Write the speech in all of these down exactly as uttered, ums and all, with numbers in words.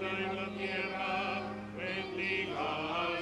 en la tierra, bendiga al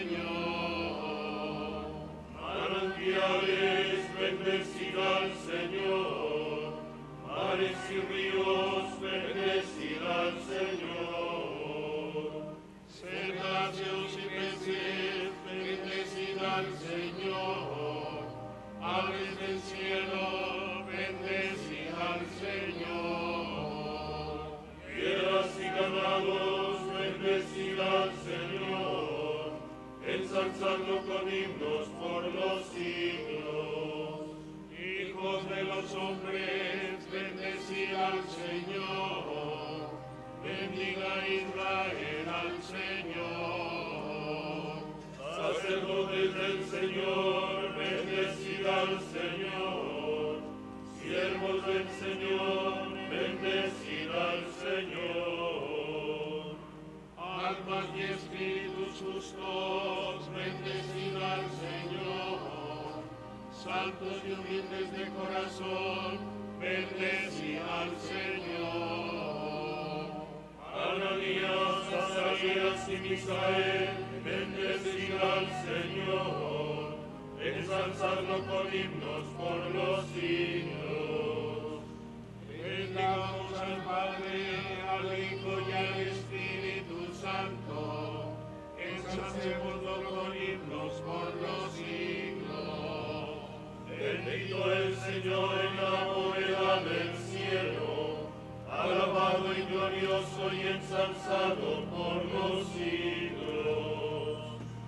Señor. Manantiales, bendecid al Señor. Mares y ríos, bendecid al Señor. Cetáceos y peces, bendecid al Señor. Aves del cielo, bendecid al Señor. Piedras y ganados, bendecid al Señor. Ensalzadlo con himnos por los siglos. Hijos de los hombres, bendecid al Señor. Bendiga Israel al Señor. Sacerdotes del Señor, bendecid al Señor. Siervos del Señor, bendecid al Señor. Almas y espíritus justos, bendecid al Señor. Santos y humildes de corazón, bendecid al Señor. Ananías, Azarías y Misael, bendecid al Señor. Ensalzadlo con himnos por los siglos. Bendicamos al Padre, al Hijo y al Espíritu Santo. Ensalcémoslo con himnos por los siglos. Bendito el Señor en la bóveda del cielo, alabado y glorioso y ensalzado por los siglos.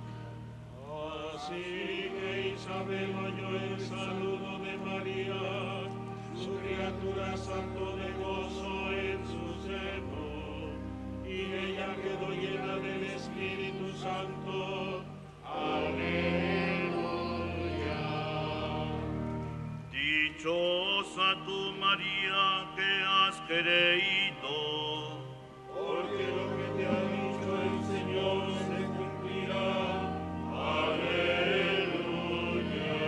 Así que Isabel oyó el saludo de María, su criatura saltó de gozo en su seno, y ella quedó llena del Espíritu Santo. Aleluya. Dichosa tú, María, que has creído, Porque lo que te ha dicho el Señor se cumplirá. Aleluya.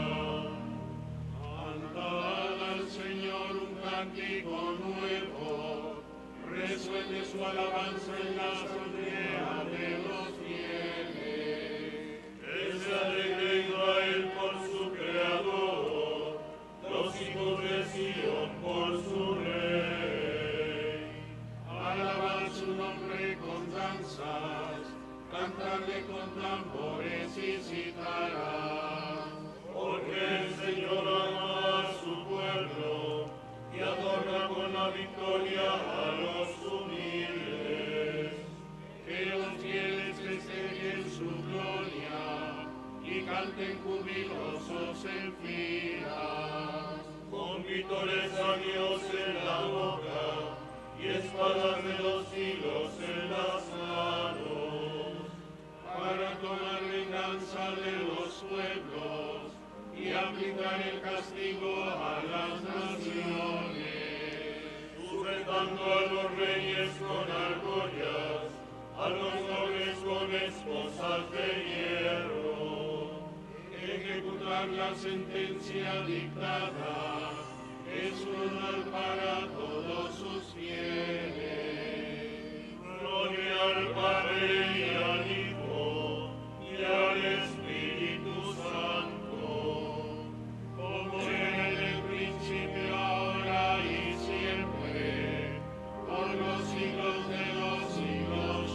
Cantad al Señor un cántico nuevo, resuene su alabanza en la asamblea de los fieles. que se alegre Israel por su Creador, los hijos de Sion por su Rey. Alabad su nombre con danzas, cantarle con tambores y cítaras. Porque el Señor ama a su pueblo y adorna con la victoria a los humildes. Que los fieles festejen su gloria y canten jubilosos en filas. Con vítores a Dios en la boca y espadas de los siglos en las manos. Para tomar venganza de los pueblos y aplicar el castigo a las naciones. Sujetando a los reyes con argollas, a los nobles con esposas de hierro. Ejecutar la sentencia dictada es un honor para todos sus fieles. Gloria al Padre y al Hijo y al Espíritu Santo. Como era en el principio, ahora y siempre, por los siglos de los siglos.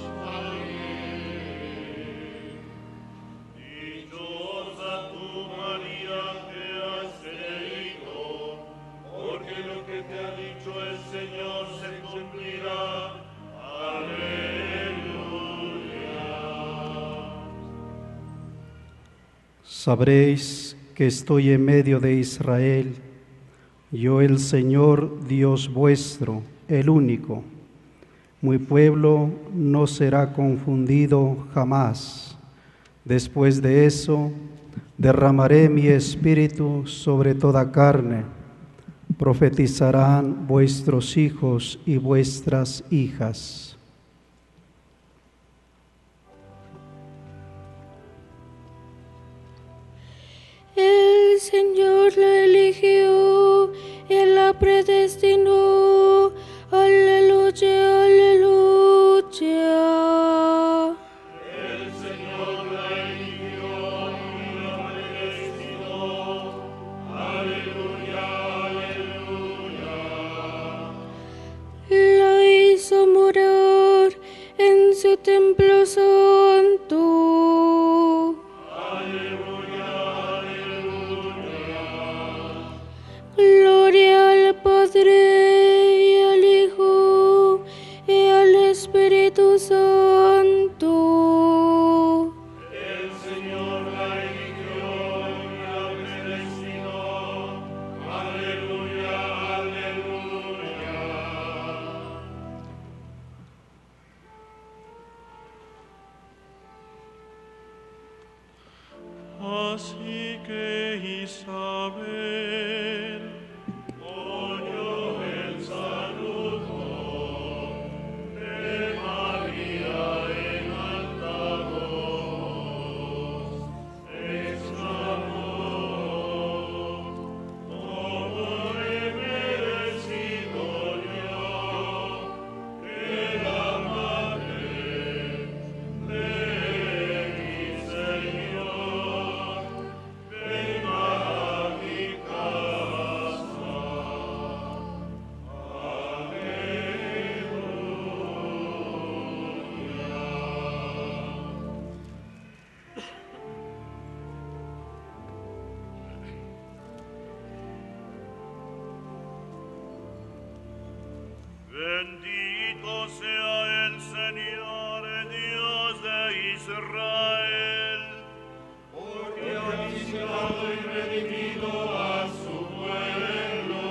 Amén. Dichosa tú, María, que has creído, porque lo que te ha dicho el Señor se cumplirá. Aleluya. Sabréis que estoy en medio de Israel, yo el Señor Dios vuestro, el único. Mi pueblo no será confundido jamás. Después de eso, derramaré mi espíritu sobre toda carne. Profetizarán vuestros hijos y vuestras hijas. El Señor la eligió, Él la predestinó. Aleluya, aleluya. templo santo. Aleluya, aleluya. Gloria al Padre y al Hijo y al Espíritu Santo. El Señor la eligió y la predestinó. Aleluya, aleluya. Así que Isabel Oyó el saludo de María en alta voz, exclamó: ¿Cómo he merecido yo que la madre de mi Señor venga a mi casa? Bendito sea el Señor, Dios de Israel, Porque ha visitado y redimido a su pueblo,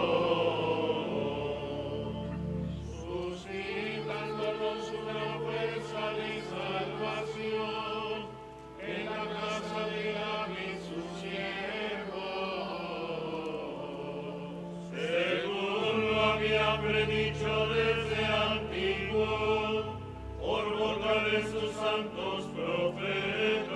suscitándonos una fuerza de salvación en la casa de David su siervo, según lo había predicho desde antiguo por boca de sus santos profetas.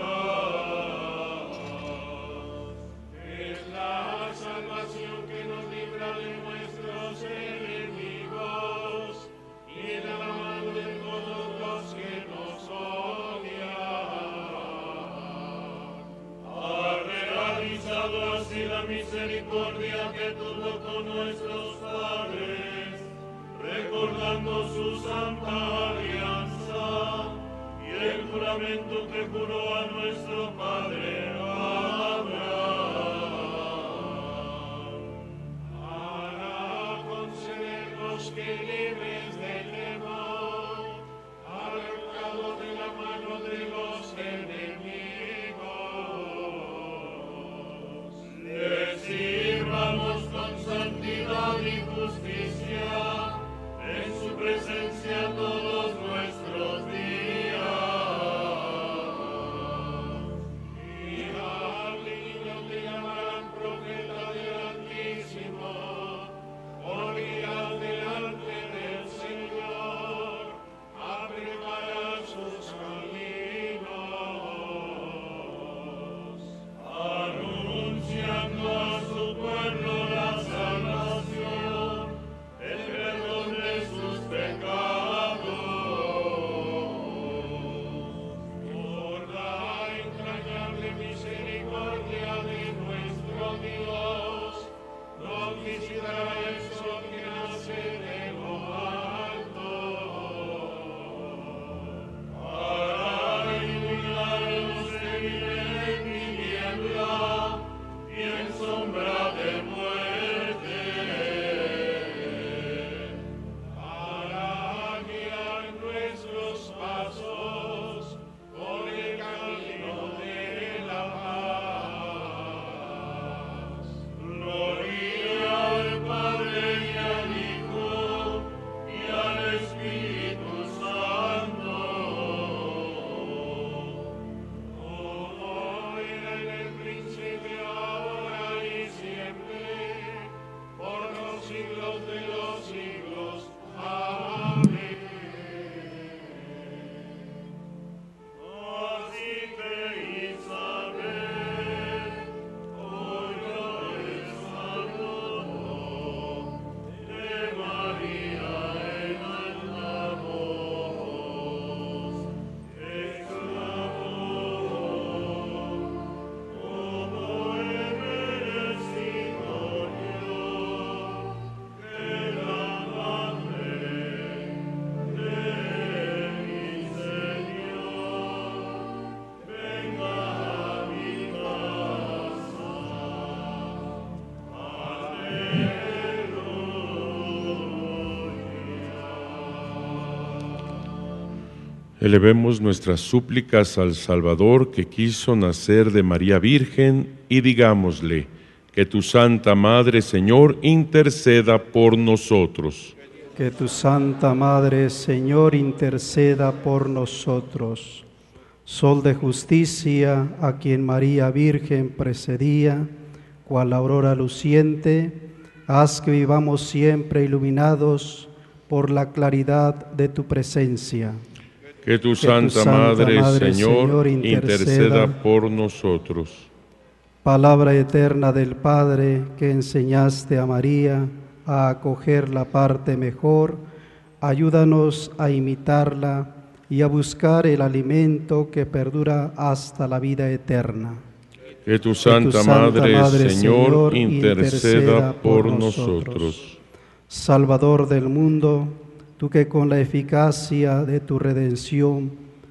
Es la salvación que nos libra de nuestros enemigos y de la mano de todos los que nos odian. Ha realizado así la misericordia que tuvo con nuestros padres, recordando su santa alianza y el juramento que juró a nuestro padre Abraham. Hará concedernos que libres del temor, arrancado de la mano de los enemigos, le sirvamos con santidad y justicia en su presencia todos nuestros días. Y al niño te llamarán profeta del Altísimo, porque al delante del Señor a preparar sus caminos, anunciando a su pueblo la salvación, el perdón de sus pecados. Por la entrañable misericordia de nuestro Dios, nos visitará el sol que nace de lo alto. Hará iluminar a los que viven en tiniebla y en sombra de muerte. Hará guiar nuestros pasos por el camino de la paz. Gloria al Padre y al Hijo y al Espíritu Santo, como era en el principio, ahora y siempre, por los siglos de los siglos. Amén. Así que Isabel oyó el saludo de María en alta voz, exclamó: ¿Cómo he merecido yo que la Elevemos nuestras súplicas al Salvador que quiso nacer de María Virgen y digámosle: que tu Santa Madre, Señor, interceda por nosotros. Que tu Santa Madre, Señor, interceda por nosotros. Sol de justicia, a quien María Virgen precedía, cual aurora luciente, haz que vivamos siempre iluminados por la claridad de tu presencia. Que tu, que Santa, tu Santa Madre, Madre, Señor, Señor, interceda, interceda por nosotros. Palabra eterna del Padre, que enseñaste a María a acoger la parte mejor, ayúdanos a imitarla y a buscar el alimento que perdura hasta la vida eterna. Que tu Santa, que tu Santa Madre, Madre, Señor, interceda por nosotros. Salvador del mundo, tú que con la eficacia de tu redención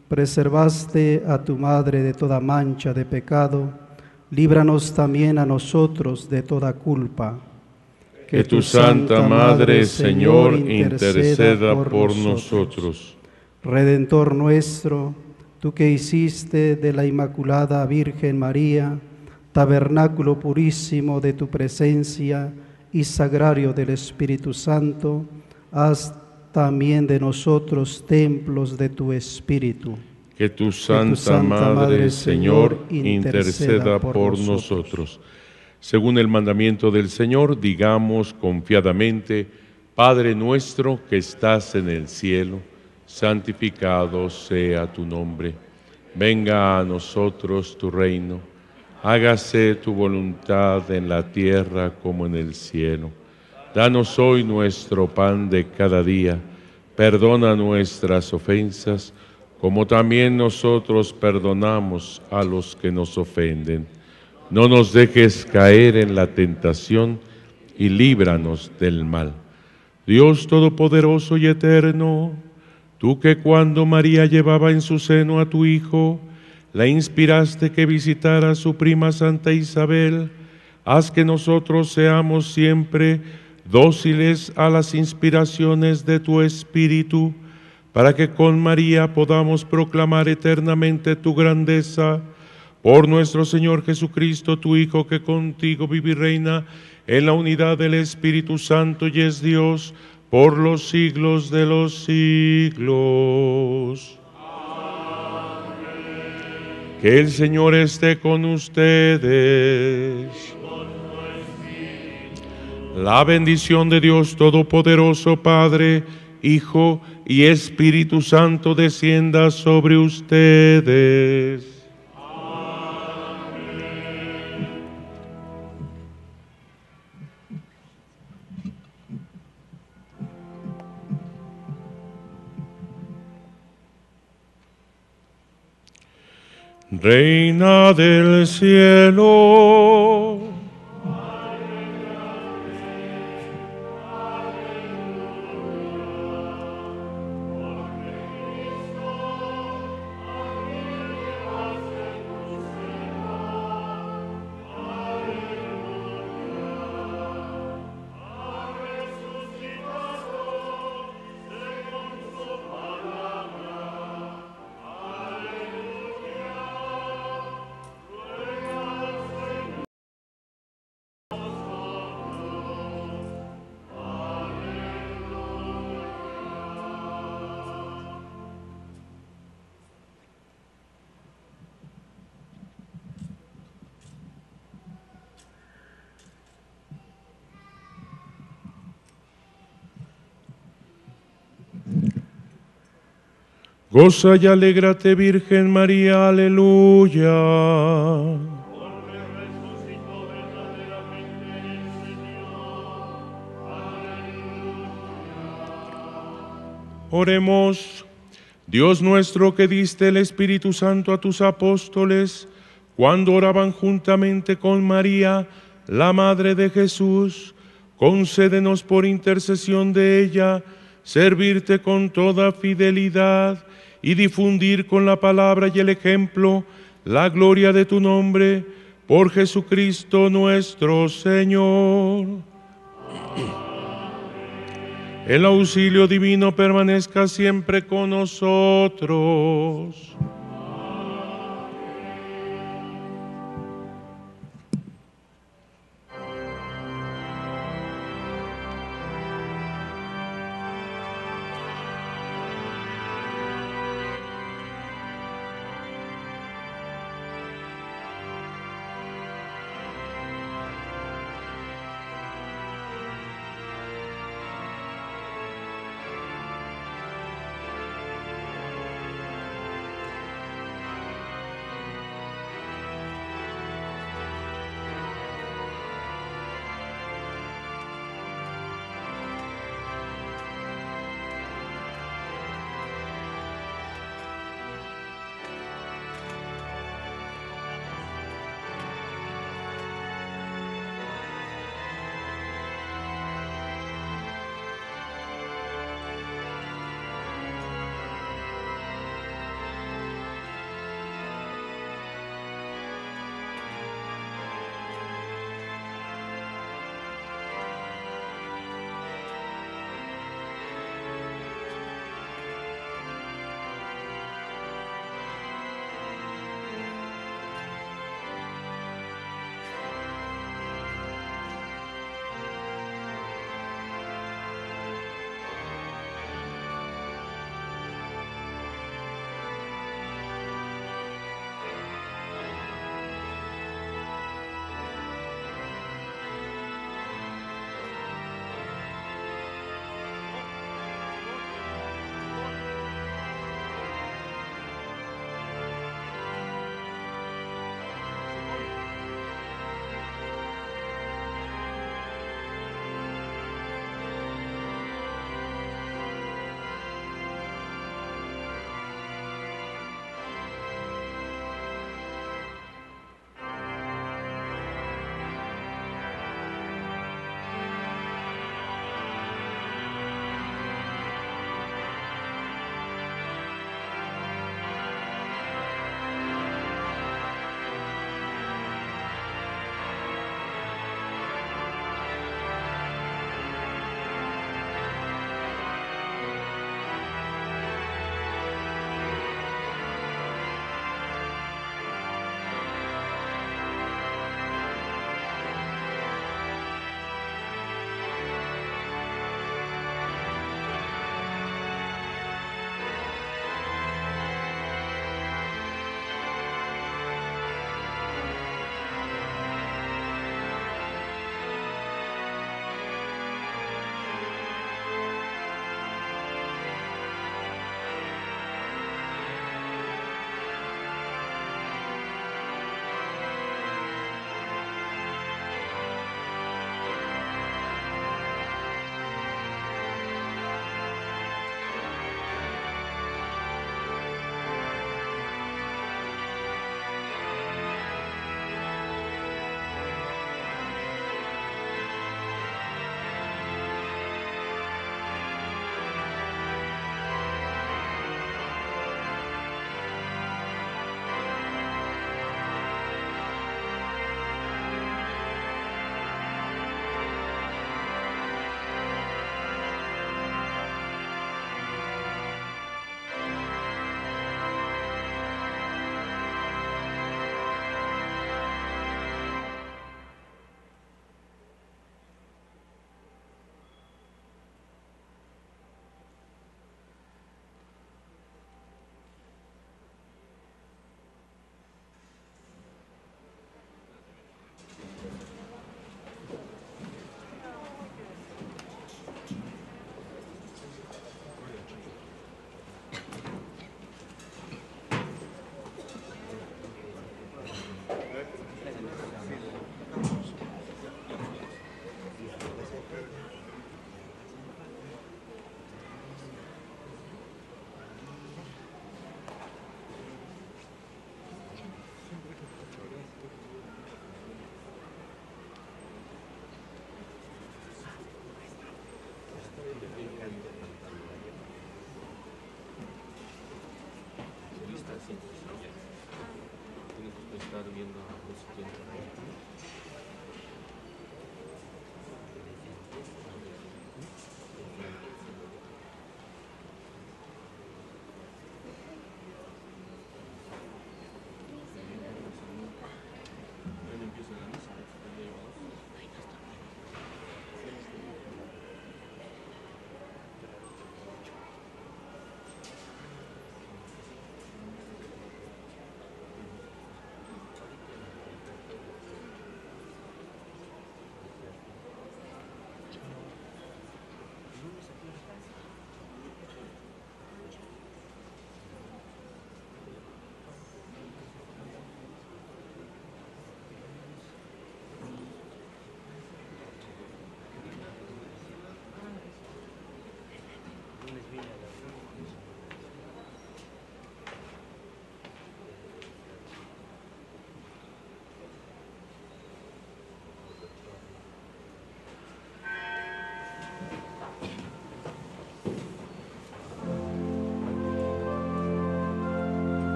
preservaste a tu Madre de toda mancha de pecado, líbranos también a nosotros de toda culpa. Que tu Santa Madre, Señor, interceda por nosotros. Redentor nuestro, tú que hiciste de la Inmaculada Virgen María tabernáculo purísimo de tu presencia y sagrario del Espíritu Santo, haz también de nosotros templos de tu Espíritu. Que tu Santa, que tu Santa Madre, Madre, Señor, interceda por, por nosotros. nosotros. Según el mandamiento del Señor, digamos confiadamente: Padre nuestro que estás en el cielo, santificado sea tu nombre. Venga a nosotros tu reino. Hágase tu voluntad en la tierra como en el cielo. Danos hoy nuestro pan de cada día. Perdona nuestras ofensas, como también nosotros perdonamos a los que nos ofenden. No nos dejes caer en la tentación y líbranos del mal. Dios Todopoderoso y Eterno, tú que cuando María llevaba en su seno a tu Hijo, la inspiraste que visitara a su prima Santa Isabel, haz que nosotros seamos siempre dóciles a las inspiraciones de tu Espíritu, para que con María podamos proclamar eternamente tu grandeza. Por nuestro Señor Jesucristo, tu Hijo, que contigo vive y reina en la unidad del Espíritu Santo y es Dios por los siglos de los siglos. Amén. Que el Señor esté con ustedes. Y con tu espíritu. La bendición de Dios Todopoderoso, Padre, Hijo y Espíritu Santo descienda sobre ustedes. Reina del cielo, goza y alégrate, Virgen María, aleluya. Porque resucitó verdaderamente el Señor. Aleluya. Oremos. Dios nuestro, que diste el Espíritu Santo a tus apóstoles cuando oraban juntamente con María, la Madre de Jesús, concédenos por intercesión de ella servirte con toda fidelidad y difundir con la palabra y el ejemplo la gloria de tu nombre, por Jesucristo nuestro Señor. El auxilio divino permanezca siempre con nosotros.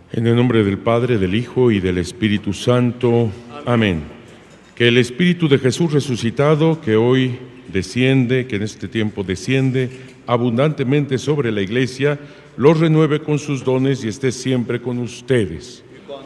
En el nombre del Padre, del Hijo y del Espíritu Santo. Amén. Que el Espíritu de Jesús resucitado, que hoy desciende, que en este tiempo desciende abundantemente sobre la Iglesia, los renueve con sus dones y esté siempre con ustedes.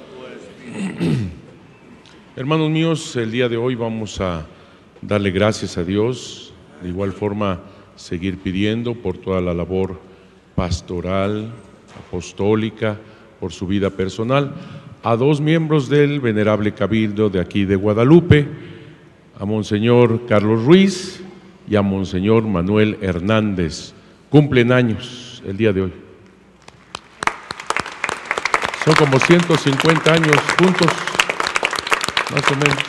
Hermanos míos, el día de hoy vamos a darle gracias a Dios, de igual forma seguir pidiendo por toda la labor pastoral, apostólica, por su vida personal, a dos miembros del venerable cabildo de aquí de Guadalupe, a Monseñor Carlos Ruiz y a Monseñor Manuel Hernández. Cumplen años el día de hoy. Son como ciento cincuenta años juntos, más o menos.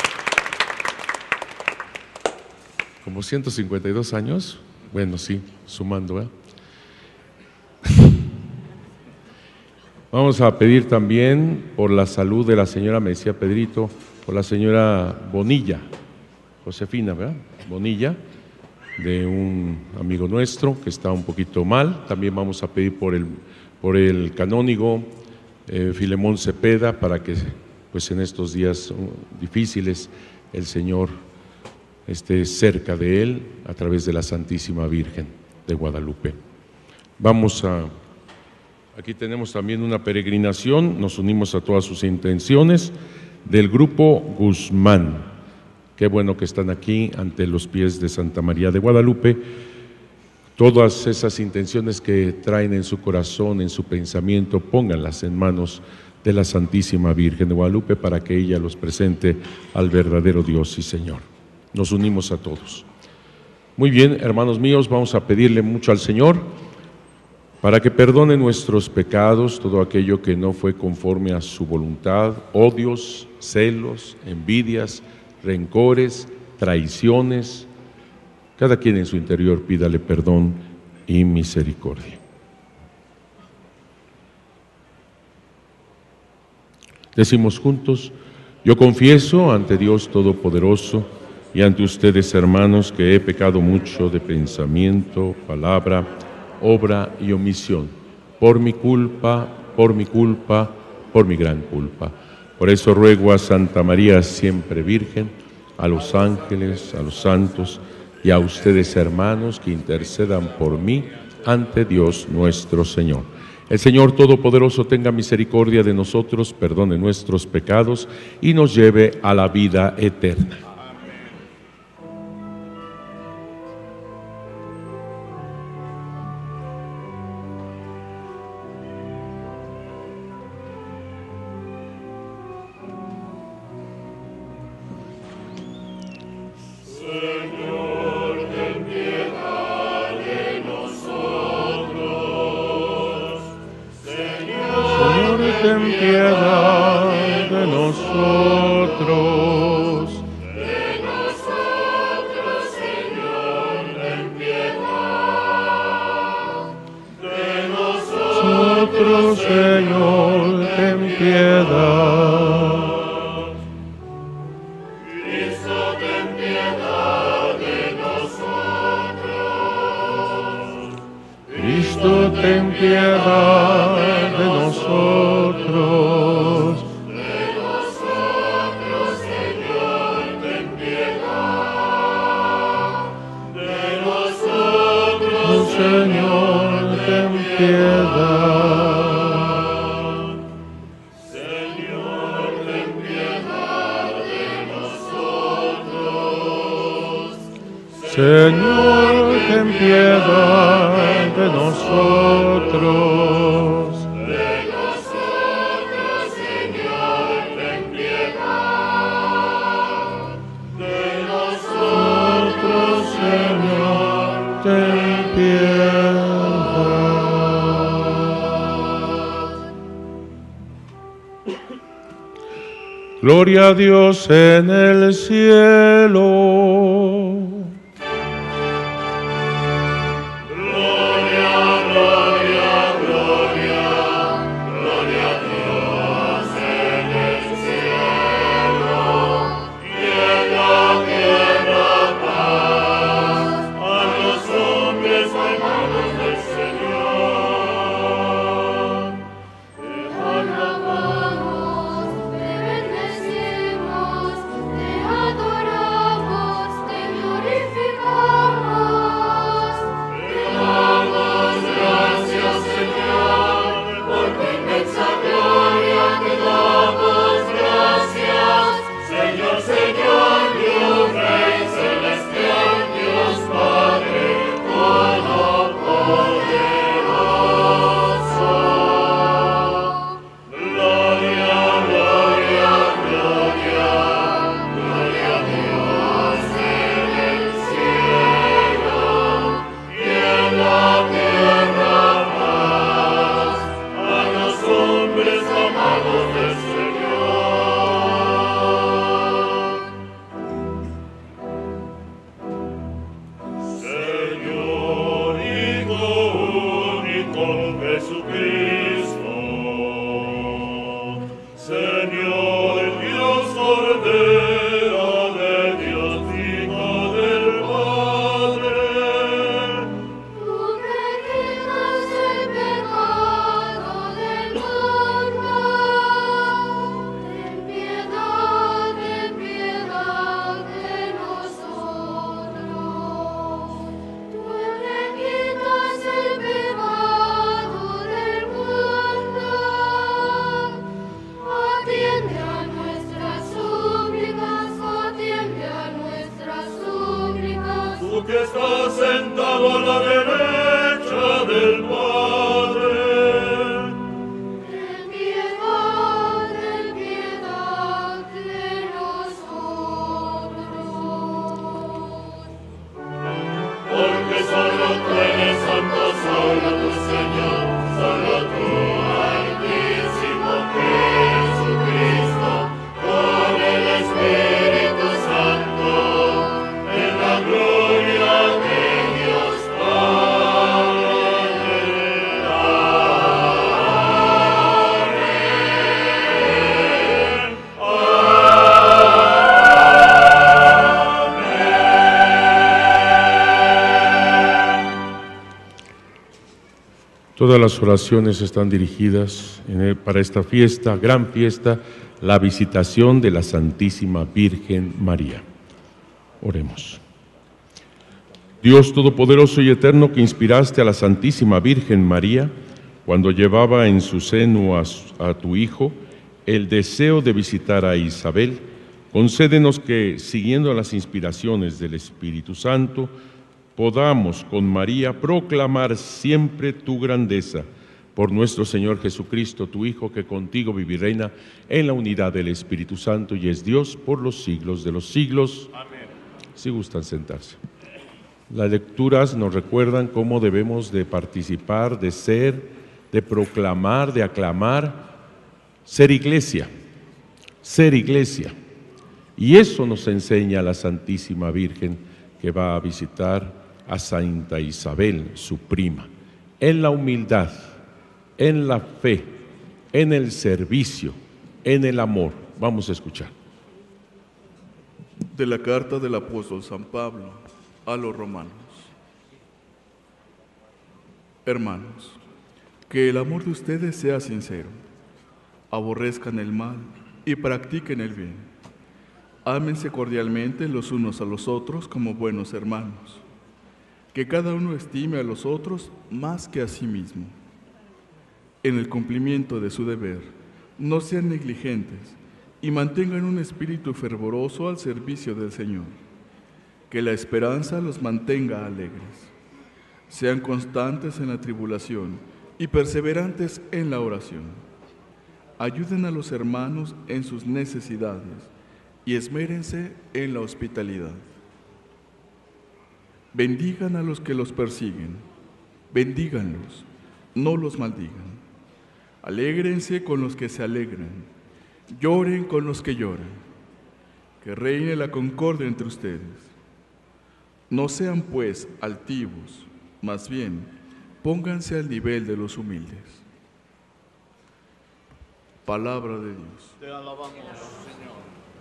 Como ciento cincuenta y dos años, bueno, sí, sumando, ¿eh? Vamos a pedir también por la salud de la señora, me decía Pedrito, por la señora Bonilla, Josefina, ¿verdad? Bonilla, de un amigo nuestro que está un poquito mal. También vamos a pedir por el, por el canónigo eh, Filemón Cepeda, para que pues en estos días difíciles el Señor esté cerca de él a través de la Santísima Virgen de Guadalupe. Vamos a... Aquí tenemos también una peregrinación, nos unimos a todas sus intenciones, del grupo Guzmán. Qué bueno que están aquí ante los pies de Santa María de Guadalupe. Todas esas intenciones que traen en su corazón, en su pensamiento, pónganlas en manos de la Santísima Virgen de Guadalupe para que ella los presente al verdadero Dios y Señor. Nos unimos a todos. Muy bien, hermanos míos, vamos a pedirle mucho al Señor para que perdone nuestros pecados, todo aquello que no fue conforme a su voluntad, odios, celos, envidias, rencores, traiciones. Cada quien en su interior pídale perdón y misericordia. Decimos juntos: yo confieso ante Dios Todopoderoso y ante ustedes, hermanos, que he pecado mucho de pensamiento, palabra, obra y omisión, por mi culpa, por mi culpa, por mi gran culpa. Por eso ruego a Santa María siempre Virgen, a los ángeles, a los santos y a ustedes, hermanos, que intercedan por mí ante Dios nuestro Señor. El Señor Todopoderoso tenga misericordia de nosotros, perdone nuestros pecados y nos lleve a la vida eterna. Señor, ten piedad de nosotros. De nosotros, Señor, ten piedad. De nosotros, Señor, ten piedad. Gloria a Dios en el cielo. Señor, Todas las oraciones están dirigidas en el, para esta fiesta, gran fiesta, la visitación de la Santísima Virgen María. Oremos. Dios Todopoderoso y Eterno, que inspiraste a la Santísima Virgen María cuando llevaba en su seno a, a tu Hijo el deseo de visitar a Isabel, concédenos que, siguiendo las inspiraciones del Espíritu Santo, podamos con María proclamar siempre tu grandeza por nuestro Señor Jesucristo, tu Hijo, que contigo vive y reina en la unidad del Espíritu Santo y es Dios por los siglos de los siglos. Amén. Si gustan sentarse. Las lecturas nos recuerdan cómo debemos de participar, de ser, de proclamar, de aclamar, ser iglesia, ser iglesia. Y eso nos enseña la Santísima Virgen que va a visitar a Santa Isabel, su prima, en la humildad, en la fe, en el servicio, en el amor. Vamos a escuchar. De la carta del apóstol San Pablo a los romanos. Hermanos, que el amor de ustedes sea sincero, aborrezcan el mal y practiquen el bien. Ámense cordialmente los unos a los otros como buenos hermanos. Que cada uno estime a los otros más que a sí mismo. En el cumplimiento de su deber, no sean negligentes y mantengan un espíritu fervoroso al servicio del Señor. Que la esperanza los mantenga alegres. Sean constantes en la tribulación y perseverantes en la oración. Ayuden a los hermanos en sus necesidades y esmérense en la hospitalidad. Bendigan a los que los persiguen, bendíganlos, no los maldigan. Alégrense con los que se alegran, lloren con los que lloran. Que reine la concordia entre ustedes. No sean pues altivos, más bien, pónganse al nivel de los humildes. Palabra de Dios. Te alabamos, Señor.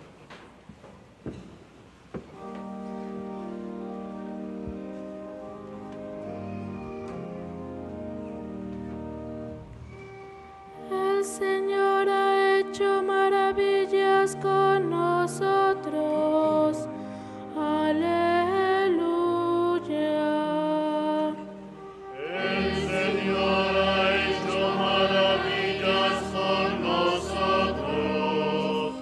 El Señor ha hecho maravillas con nosotros. Aleluya. El Señor ha hecho maravillas con nosotros.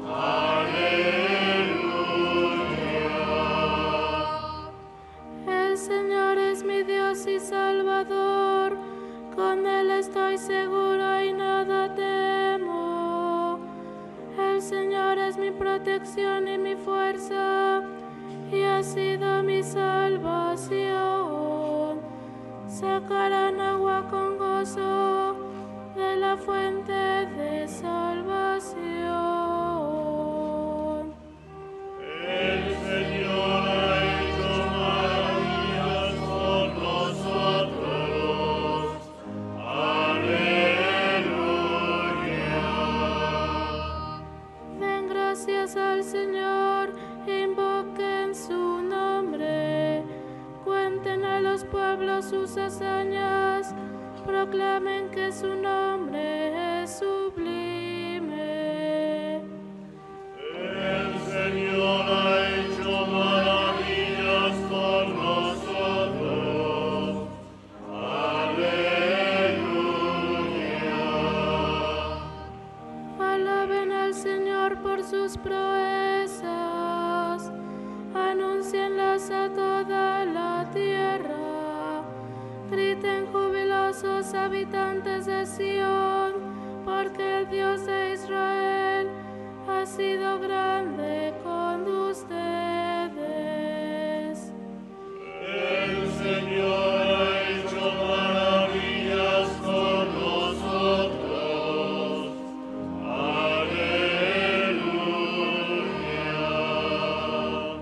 Aleluya. El Señor es mi Dios y Salvador. Con Él estoy seguro y nada temo. El Señor es mi protección y mi fuerza, y ha sido mi salvación. Sacarán agua con gozo de la fuente de salvación. El Señor ha hecho maravillas con nosotros. Aleluya. Den gracias al Señor, invoquen su nombre, cuenten a los pueblos sus hazañas, proclamen que su nombre es sublime. El Señor ha hecho maravillas con nosotros. Aleluya. Alaben al Señor por sus proezas, anúncienlas a toda la tierra. Griten jubilosos habitantes de Sión, porque el Dios de Israel ha sido grande con ustedes. El Señor ha hecho maravillas con nosotros. Aleluya.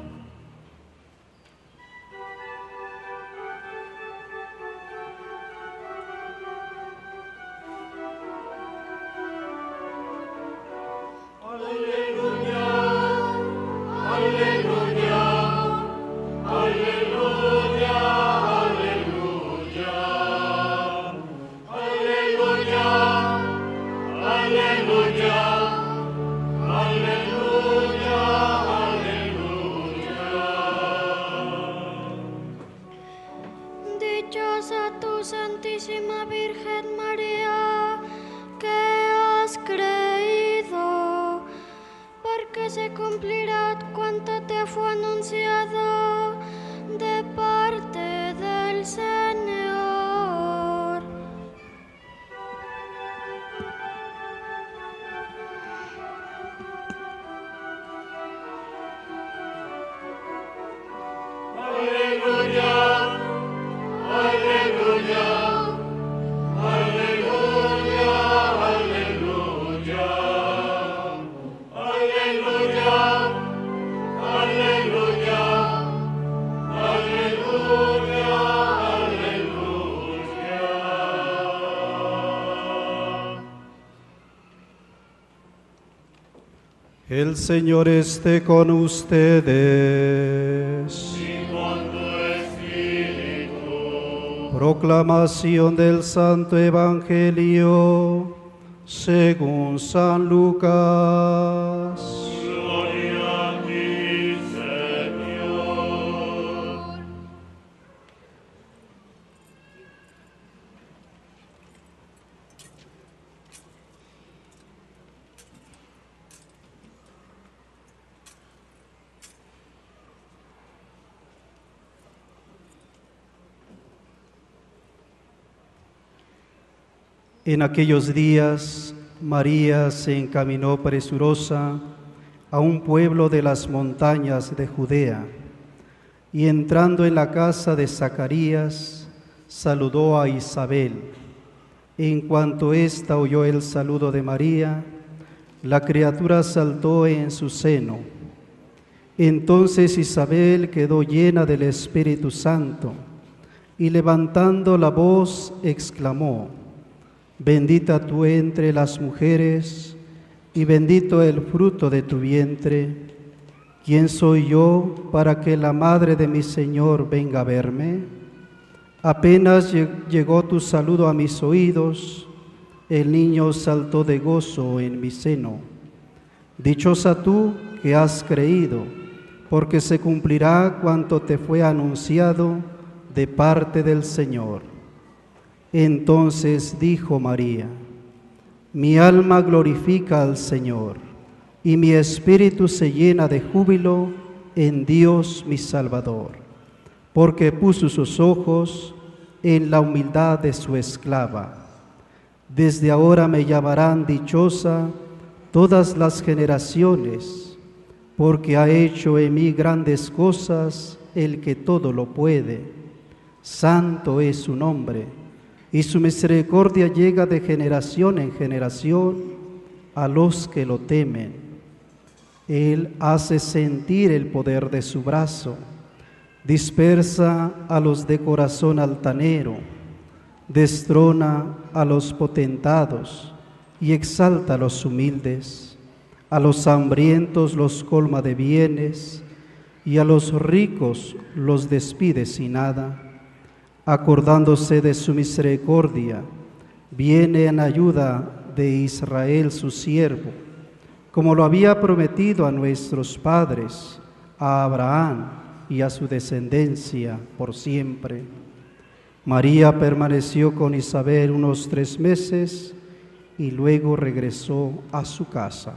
cuanto te fue anunciado de parte del Señor. Aleluya, aleluya, aleluya, aleluya, aleluya, aleluya, aleluya, aleluya. El Señor esté con ustedes. Proclamación del Santo Evangelio según San Lucas. Gloria a ti, Señor. En aquellos días, María se encaminó presurosa a un pueblo de las montañas de Judea, y entrando en la casa de Zacarías, saludó a Isabel. En cuanto ésta oyó el saludo de María, la criatura saltó en su seno. Entonces Isabel quedó llena del Espíritu Santo, y levantando la voz exclamó: Bendita tú entre las mujeres, y bendito el fruto de tu vientre. ¿Quién soy yo para que la madre de mi Señor venga a verme? Apenas llegó tu saludo a mis oídos, el niño saltó de gozo en mi seno. Dichosa tú que has creído, porque se cumplirá cuanto te fue anunciado de parte del Señor. Entonces dijo María: Mi alma glorifica al Señor, y mi espíritu se llena de júbilo en Dios mi Salvador, porque puso sus ojos en la humildad de su esclava. Desde ahora me llamarán dichosa todas las generaciones, porque ha hecho en mí grandes cosas el que todo lo puede. Santo es su nombre, y su misericordia llega de generación en generación a los que lo temen. Él hace sentir el poder de su brazo, dispersa a los de corazón altanero, destrona a los potentados y exalta a los humildes. A los hambrientos los colma de bienes, y a los ricos los despide sin nada. Acordándose de su misericordia, viene en ayuda de Israel su siervo, como lo había prometido a nuestros padres, a Abraham y a su descendencia por siempre. María permaneció con Isabel unos tres meses y luego regresó a su casa.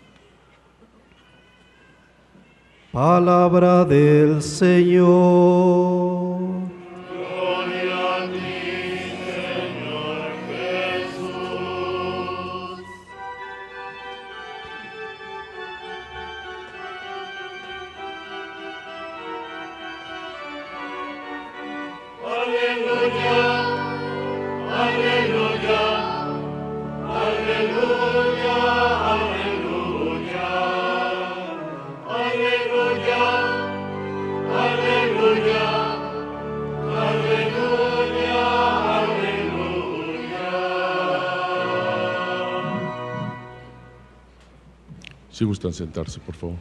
Palabra del Señor. Si gustan sentarse, por favor.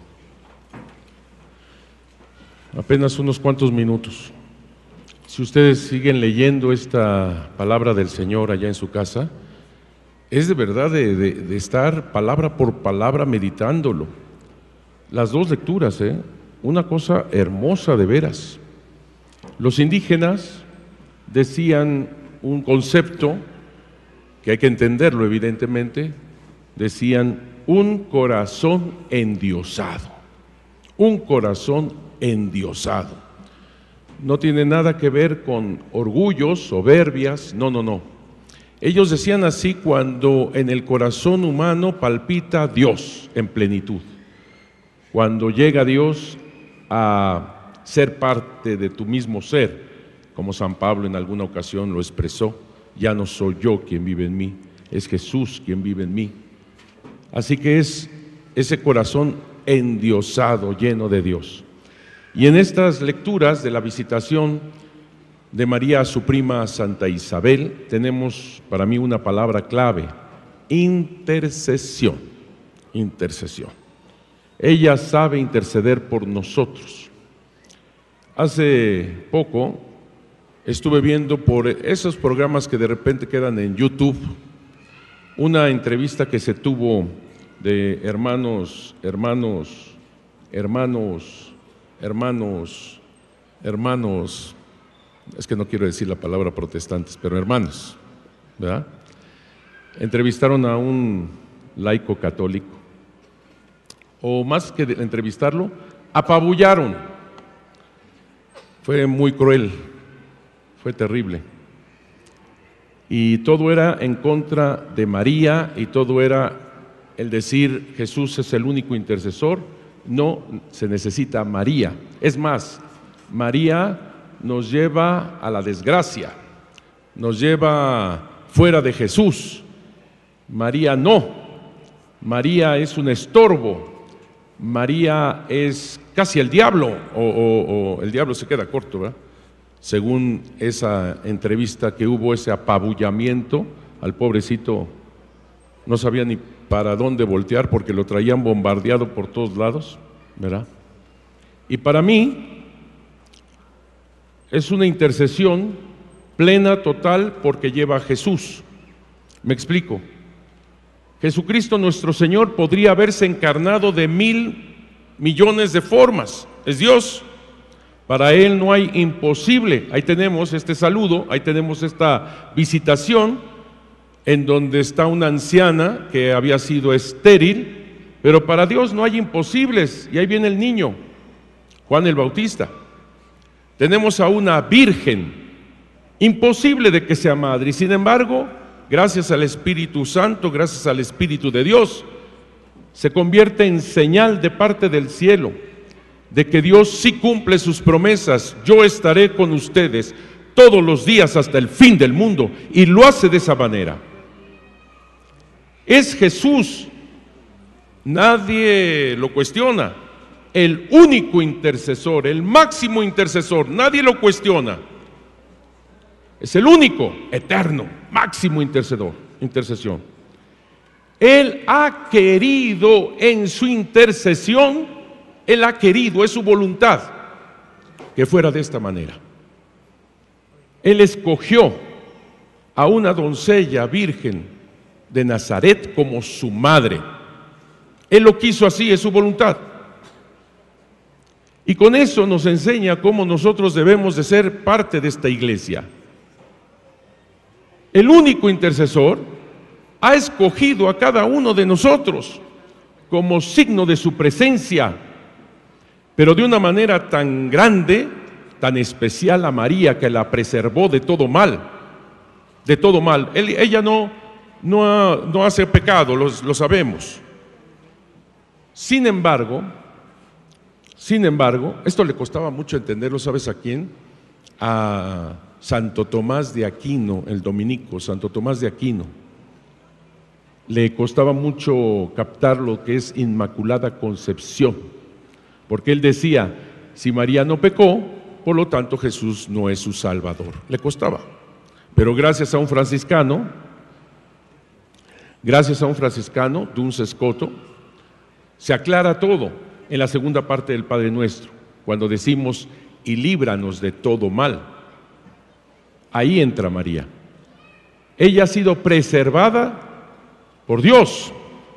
Apenas unos cuantos minutos. Si ustedes siguen leyendo esta palabra del Señor allá en su casa, es de verdad de, de, de estar palabra por palabra meditándolo. Las dos lecturas, ¿eh? Una cosa hermosa de veras. Los indígenas decían un concepto que hay que entenderlo evidentemente, decían un corazón endiosado, un corazón endiosado. No tiene nada que ver con orgullos, soberbias, no, no, no. Ellos decían así cuando en el corazón humano palpita Dios en plenitud. Cuando llega Dios a ser parte de tu mismo ser, como San Pablo en alguna ocasión lo expresó, ya no soy yo quien vive en mí, es Jesús quien vive en mí. Así que es ese corazón endiosado, lleno de Dios. Y en estas lecturas de la visitación de María a su prima Santa Isabel, tenemos para mí una palabra clave: intercesión. Intercesión. Ella sabe interceder por nosotros. Hace poco estuve viendo por esos programas que de repente quedan en YouTube, una entrevista que se tuvo de hermanos, hermanos, hermanos, hermanos, hermanos, es que no quiero decir la palabra protestantes, pero hermanos, ¿verdad? Entrevistaron a un laico católico, o más que entrevistarlo, apabullaron. Fue muy cruel, fue terrible. Y todo era en contra de María, y todo era el decir Jesús es el único intercesor. No, se necesita María. Es más, María nos lleva a la desgracia, nos lleva fuera de Jesús. María no, María es un estorbo, María es casi el diablo, o, o, o el diablo se queda corto, ¿verdad? Según esa entrevista que hubo, ese apabullamiento, al pobrecito no sabía ni para dónde voltear porque lo traían bombardeado por todos lados, ¿verdad? Y para mí es una intercesión plena, total, porque lleva a Jesús. Me explico. Jesucristo nuestro Señor podría haberse encarnado de mil millones de formas, es Dios. Para Él no hay imposible. Ahí tenemos este saludo, ahí tenemos esta visitación, en donde está una anciana que había sido estéril, pero para Dios no hay imposibles, y ahí viene el niño, Juan el Bautista. Tenemos a una virgen, imposible de que sea madre, y sin embargo, gracias al Espíritu Santo, gracias al Espíritu de Dios, se convierte en señal de parte del cielo, de que Dios sí cumple sus promesas. Yo estaré con ustedes todos los días hasta el fin del mundo, y lo hace de esa manera. Es Jesús, nadie lo cuestiona, el único intercesor, el máximo intercesor, nadie lo cuestiona. Es el único, eterno, máximo intercedor, intercesión. Él ha querido en su intercesión, Él ha querido, es su voluntad, que fuera de esta manera. Él escogió a una doncella virgen de Nazaret como su madre. Él lo quiso así, es su voluntad. Y con eso nos enseña cómo nosotros debemos de ser parte de esta iglesia. El único intercesor ha escogido a cada uno de nosotros como signo de su presencia, pero de una manera tan grande, tan especial a María, que la preservó de todo mal, de todo mal. Él, ella no, no, ha, no hace pecado, lo, lo sabemos. Sin embargo, sin embargo, esto le costaba mucho entenderlo, ¿sabes a quién? A Santo Tomás de Aquino, el dominico, Santo Tomás de Aquino. Le costaba mucho captar lo que es Inmaculada Concepción, porque él decía, si María no pecó, por lo tanto Jesús no es su Salvador. Le costaba. Pero gracias a un franciscano, gracias a un franciscano, Duns Scoto, se aclara todo en la segunda parte del Padre Nuestro, cuando decimos, y líbranos de todo mal. Ahí entra María. Ella ha sido preservada por Dios.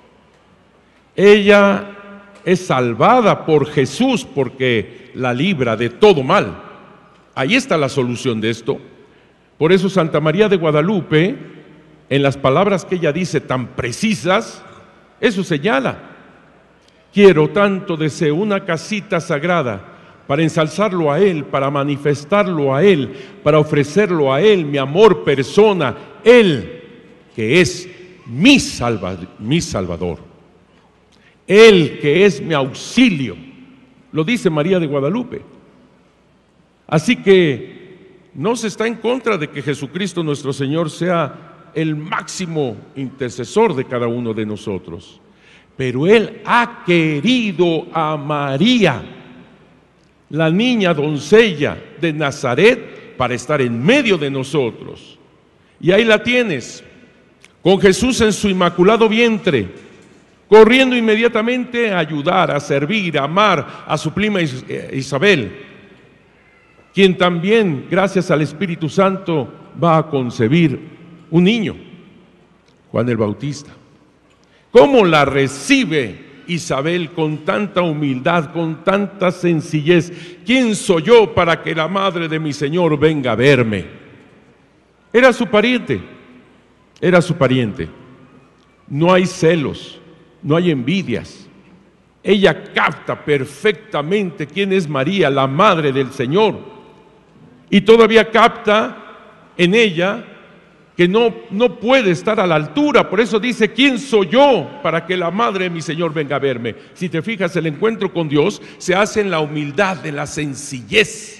Ella es salvada por Jesús porque la libra de todo mal. Ahí está la solución de esto. Por eso Santa María de Guadalupe, en las palabras que ella dice tan precisas, eso señala. quiero, tanto deseo una casita sagrada para ensalzarlo a Él, para manifestarlo a Él, para ofrecerlo a Él, mi amor, persona, Él que es mi, salva, mi Salvador, Él que es mi auxilio, lo dice María de Guadalupe. Así que no se está en contra de que Jesucristo nuestro Señor sea el máximo intercesor de cada uno de nosotros, pero Él ha querido a María, la niña doncella de Nazaret, para estar en medio de nosotros. Y ahí la tienes, con Jesús en su inmaculado vientre, corriendo inmediatamente a ayudar, a servir, a amar a su prima Isabel, quien también, gracias al Espíritu Santo, va a concebir un niño, Juan el Bautista. ¿Cómo la recibe Isabel con tanta humildad, con tanta sencillez? ¿Quién soy yo para que la madre de mi Señor venga a verme? Era su pariente, era su pariente. No hay celos, no hay envidias. Ella capta perfectamente quién es María, la madre del Señor, y todavía capta en ella que no, no puede estar a la altura. Por eso dice, ¿quién soy yo para que la madre de mi Señor venga a verme? Si te fijas, el encuentro con Dios se hace en la humildad, en la sencillez.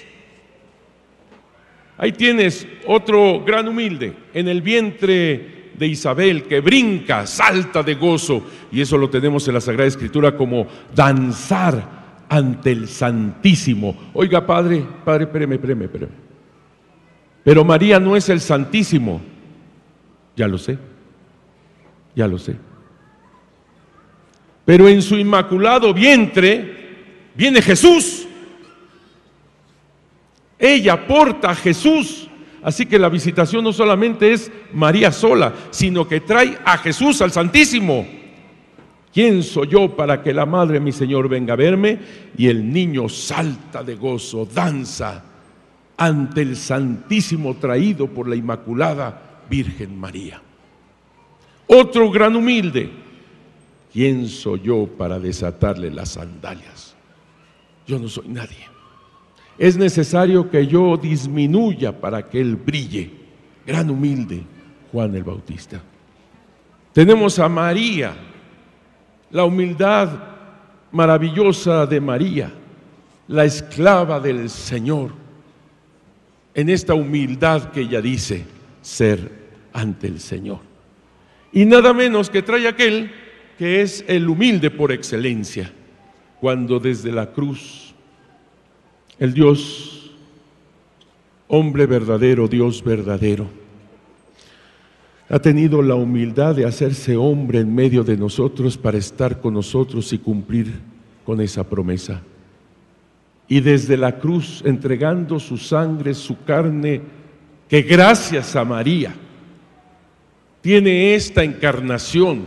Ahí tienes otro gran humilde, en el vientre de Isabel, que brinca, salta de gozo, y eso lo tenemos en la Sagrada Escritura como danzar ante el Santísimo. Oiga, Padre, Padre, espéreme, espéreme, espéreme. Pero María no es el Santísimo. Ya lo sé, ya lo sé. Pero en su inmaculado vientre viene Jesús. Ella porta a Jesús. Así que la visitación no solamente es María sola, sino que trae a Jesús, al Santísimo. ¿Quién soy yo para que la madre de mi Señor venga a verme? Y el niño salta de gozo, danza ante el Santísimo traído por la Inmaculada Virgen María. Otro gran humilde, ¿quién soy yo para desatarle las sandalias? Yo no soy nadie. Es necesario que yo disminuya para que Él brille. Gran humilde, Juan el Bautista. Tenemos a María, la humildad maravillosa de María, la esclava del Señor, en esta humildad que ella dice ser ante el Señor. Y nada menos que trae aquel que es el humilde por excelencia, cuando desde la cruz el Dios, hombre verdadero, Dios verdadero, ha tenido la humildad de hacerse hombre en medio de nosotros para estar con nosotros y cumplir con esa promesa. Y desde la cruz, entregando su sangre, su carne, que gracias a María tiene esta encarnación,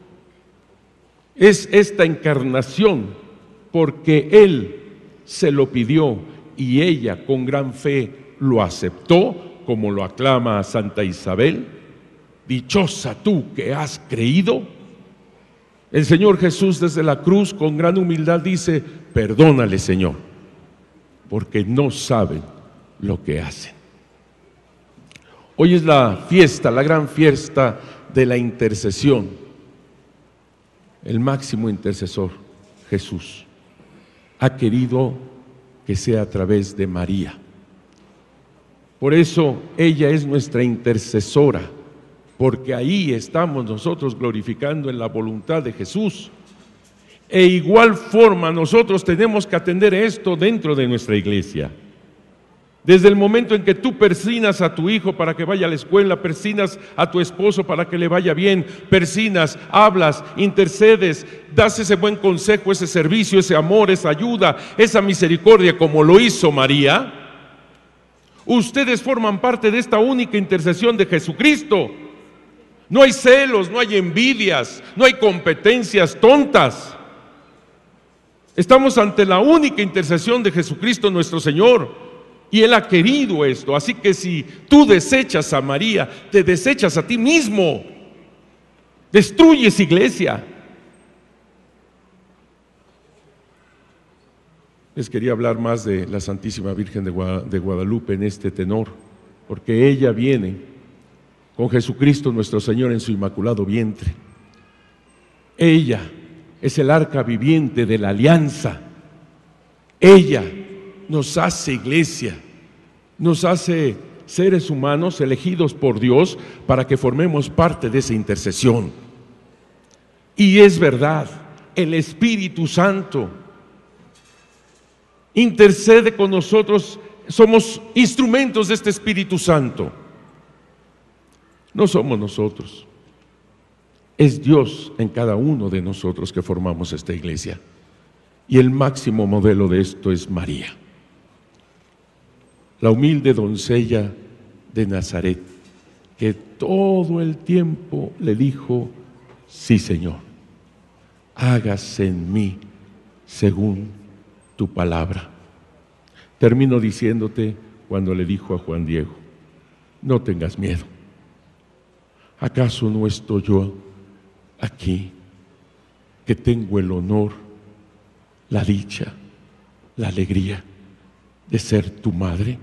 es esta encarnación porque Él se lo pidió y ella con gran fe lo aceptó, como lo aclama a Santa Isabel. Dichosa tú que has creído. El Señor Jesús desde la cruz con gran humildad dice, perdónale, Señor, porque no saben lo que hacen. Hoy es la fiesta, la gran fiesta de la intercesión. El máximo intercesor, Jesús, ha querido que sea a través de María. Por eso ella es nuestra intercesora, porque ahí estamos nosotros glorificando en la voluntad de Jesús. E igual forma nosotros tenemos que atender esto dentro de nuestra iglesia. Desde el momento en que tú persinas a tu hijo para que vaya a la escuela, persinas a tu esposo para que le vaya bien, persinas, hablas, intercedes, das ese buen consejo, ese servicio, ese amor, esa ayuda, esa misericordia como lo hizo María, ustedes forman parte de esta única intercesión de Jesucristo. No hay celos, no hay envidias, no hay competencias tontas. Estamos ante la única intercesión de Jesucristo nuestro Señor. Y Él ha querido esto, así que si tú desechas a María, te desechas a ti mismo, destruyes iglesia. Les quería hablar más de la Santísima Virgen de Guadalupe en este tenor, porque ella viene con Jesucristo nuestro Señor en su inmaculado vientre. Ella es el arca viviente de la alianza. Ella nos hace iglesia, nos hace seres humanos elegidos por Dios para que formemos parte de esa intercesión. Y es verdad, el Espíritu Santo intercede con nosotros, somos instrumentos de este Espíritu Santo. No somos nosotros, es Dios en cada uno de nosotros que formamos esta iglesia. Y el máximo modelo de esto es María, la humilde doncella de Nazaret, que todo el tiempo le dijo: sí, Señor, hágase en mí según tu palabra. Termino diciéndote cuando le dijo a Juan Diego: no tengas miedo. ¿Acaso no estoy yo aquí, que tengo el honor, la dicha, la alegría de ser tu madre?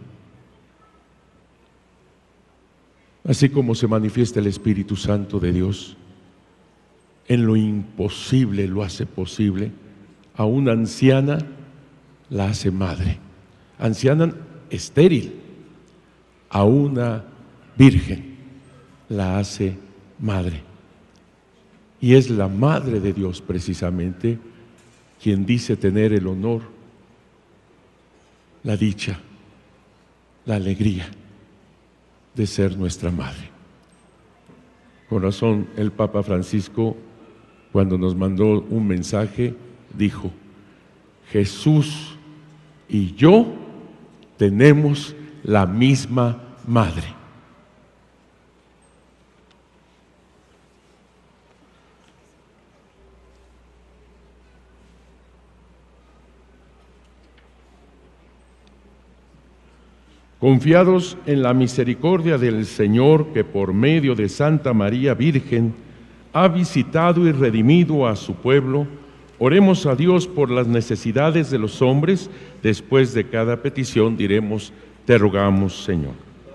Así como se manifiesta el Espíritu Santo de Dios, en lo imposible lo hace posible. A una anciana la hace madre, anciana estéril. A una virgen la hace madre. Y es la Madre de Dios precisamente quien dice tener el honor, la dicha, la alegría de ser nuestra madre. Con razón, el Papa Francisco, cuando nos mandó un mensaje, dijo: Jesús y yo tenemos la misma madre. Confiados en la misericordia del Señor, que por medio de Santa María Virgen ha visitado y redimido a su pueblo, oremos a Dios por las necesidades de los hombres. Después de cada petición diremos: te rogamos, Señor.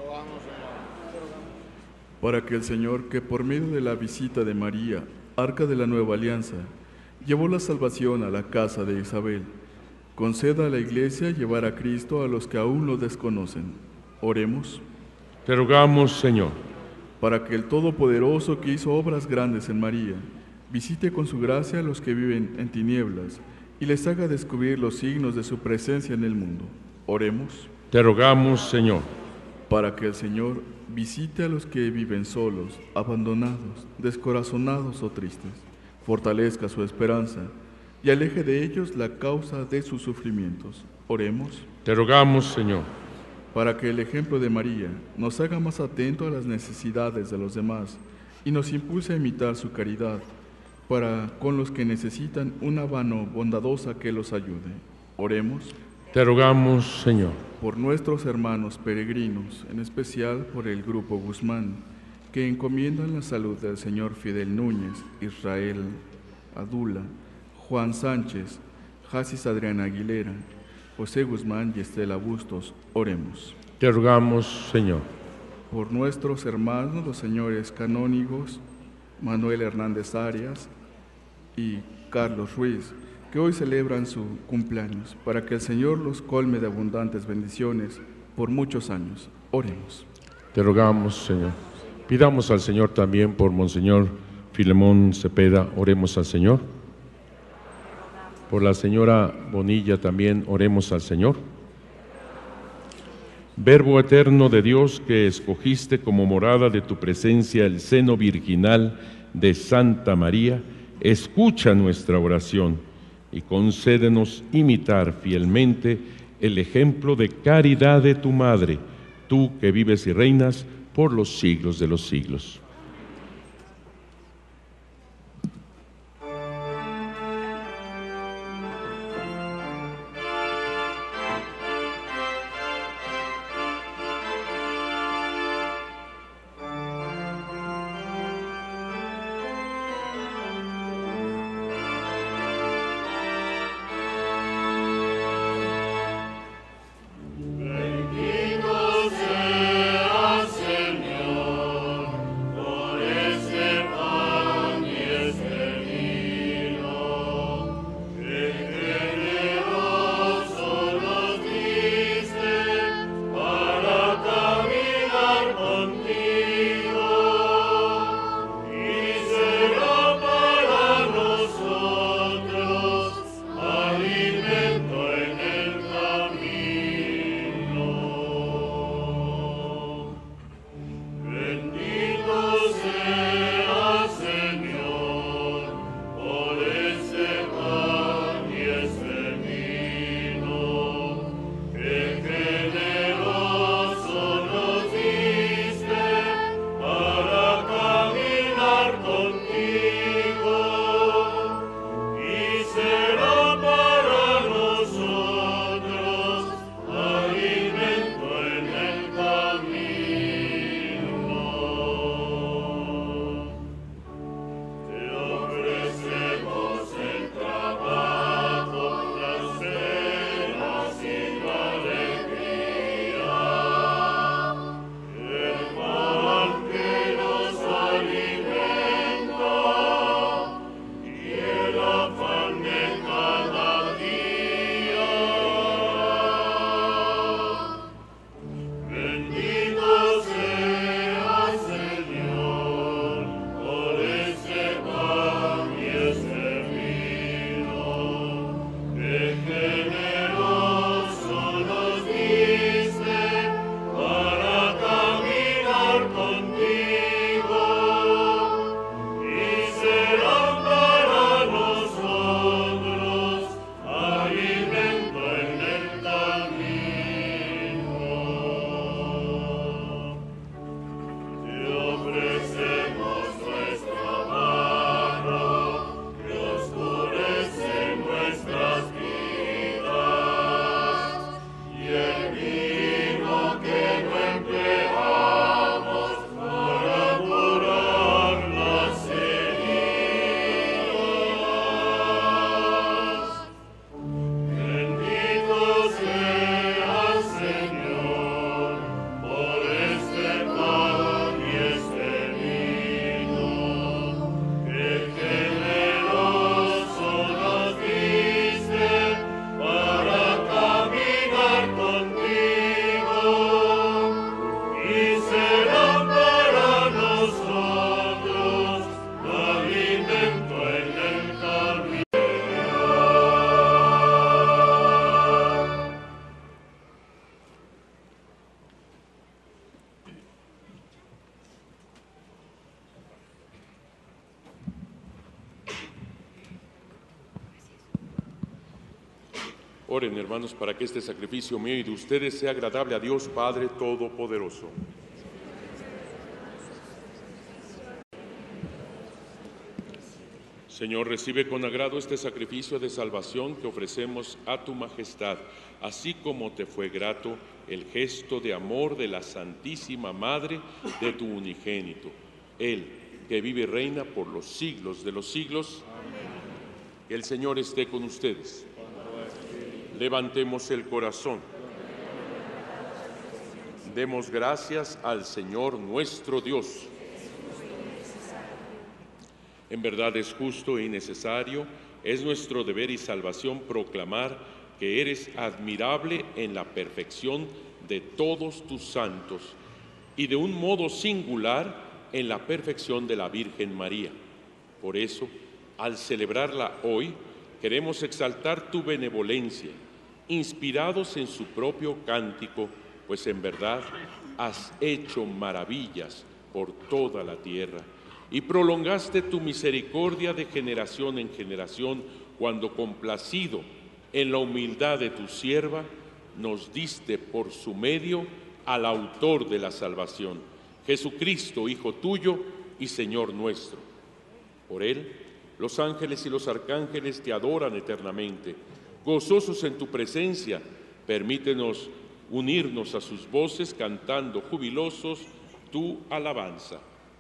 Para que el Señor, que por medio de la visita de María, arca de la nueva alianza, llevó la salvación a la casa de Isabel, conceda a la Iglesia llevar a Cristo a los que aún lo desconocen. Oremos. Te rogamos, Señor. Para que el Todopoderoso, que hizo obras grandes en María, visite con su gracia a los que viven en tinieblas y les haga descubrir los signos de su presencia en el mundo. Oremos. Te rogamos, Señor. Para que el Señor visite a los que viven solos, abandonados, descorazonados o tristes, fortalezca su esperanza y aleje de ellos la causa de sus sufrimientos. Oremos. Te rogamos, Señor. Para que el ejemplo de María nos haga más atentos a las necesidades de los demás y nos impulse a imitar su caridad para con los que necesitan una mano bondadosa que los ayude. Oremos. Te rogamos, Señor. Por nuestros hermanos peregrinos, en especial por el Grupo Guzmán, que encomiendan la salud del señor Fidel Núñez, Israel Adula, Juan Sánchez, Jasis Adriana Aguilera, José Guzmán y Estela Bustos. Oremos. Te rogamos, Señor. Por nuestros hermanos, los señores canónigos Manuel Hernández Arias y Carlos Ruiz, que hoy celebran su cumpleaños, para que el Señor los colme de abundantes bendiciones por muchos años. Oremos. Te rogamos, Señor. Pidamos al Señor también por Monseñor Filemón Cepeda. Oremos al Señor. Por la señora Bonilla también oremos al Señor. Verbo eterno de Dios, que escogiste como morada de tu presencia el seno virginal de Santa María, escucha nuestra oración y concédenos imitar fielmente el ejemplo de caridad de tu Madre, tú que vives y reinas por los siglos de los siglos. Oren, hermanos, para que este sacrificio mío y de ustedes sea agradable a Dios Padre Todopoderoso. Señor, recibe con agrado este sacrificio de salvación que ofrecemos a tu majestad, así como te fue grato el gesto de amor de la Santísima Madre de tu unigénito, Él que vive y reina por los siglos de los siglos. Amén. Que el Señor esté con ustedes. Levantemos el corazón. Demos gracias al Señor nuestro Dios. En verdad es justo y necesario, es nuestro deber y salvación proclamar que eres admirable en la perfección de todos tus santos y de un modo singular en la perfección de la Virgen María. Por eso, al celebrarla hoy, queremos exaltar tu benevolencia, inspirados en su propio cántico, pues en verdad has hecho maravillas por toda la tierra y prolongaste tu misericordia de generación en generación cuando, complacido en la humildad de tu sierva, nos diste por su medio al autor de la salvación, Jesucristo, Hijo tuyo y Señor nuestro. Por él, los ángeles y los arcángeles te adoran eternamente. Gozosos en tu presencia, permítenos unirnos a sus voces cantando jubilosos tu alabanza.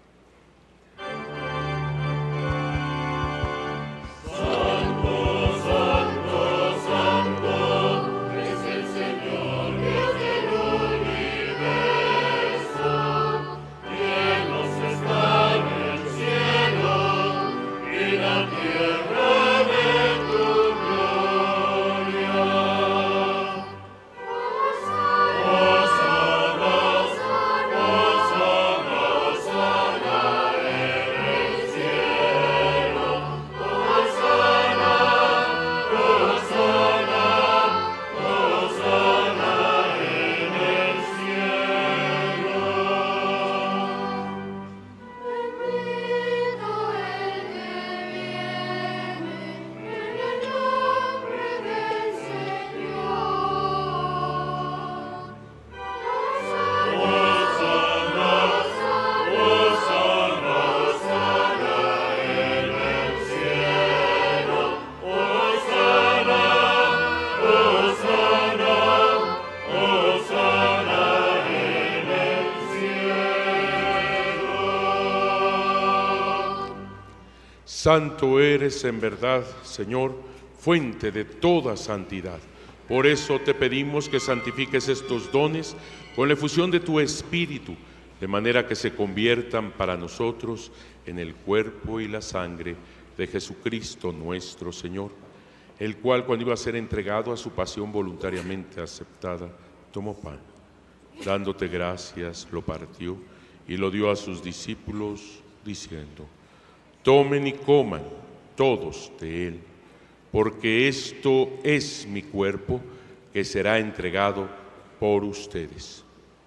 Santo eres en verdad, Señor, fuente de toda santidad. Por eso te pedimos que santifiques estos dones con la efusión de tu Espíritu, de manera que se conviertan para nosotros en el cuerpo y la sangre de Jesucristo nuestro Señor, el cual, cuando iba a ser entregado a su pasión voluntariamente aceptada, tomó pan. Dándote gracias, lo partió y lo dio a sus discípulos, diciendo: tomen y coman todos de él, porque esto es mi cuerpo que será entregado por ustedes.